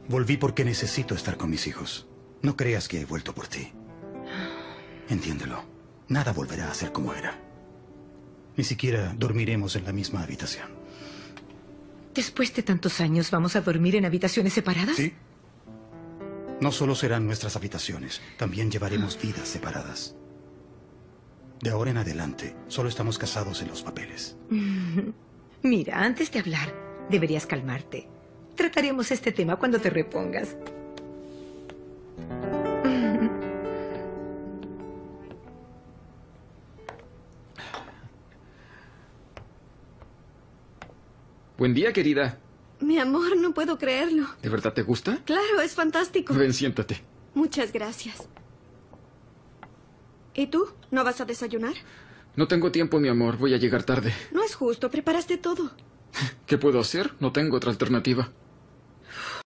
Volví porque necesito estar con mis hijos. No creas que he vuelto por ti. Entiéndelo. Nada volverá a ser como era. Ni siquiera dormiremos en la misma habitación. ¿Después de tantos años vamos a dormir en habitaciones separadas? Sí. No solo serán nuestras habitaciones, también llevaremos vidas separadas. De ahora en adelante, solo estamos casados en los papeles. Mira, antes de hablar, deberías calmarte. Trataremos este tema cuando te repongas. Buen día, querida. Mi amor, no puedo creerlo. ¿De verdad te gusta? Claro, es fantástico. Ven, siéntate. Muchas gracias. ¿Y tú? ¿No vas a desayunar? No tengo tiempo, mi amor. Voy a llegar tarde. No es justo, preparaste todo. ¿Qué puedo hacer? No tengo otra alternativa.